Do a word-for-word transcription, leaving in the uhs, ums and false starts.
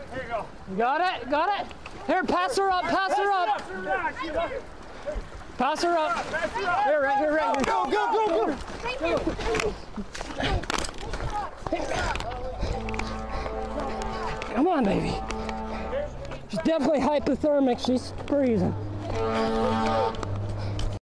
There you go. You got it? Got it? Here, pass her up, pass her up. Pass her up. Here, right here, right here. Go, go, go, go. Come on, baby. She's definitely hypothermic. She's freezing.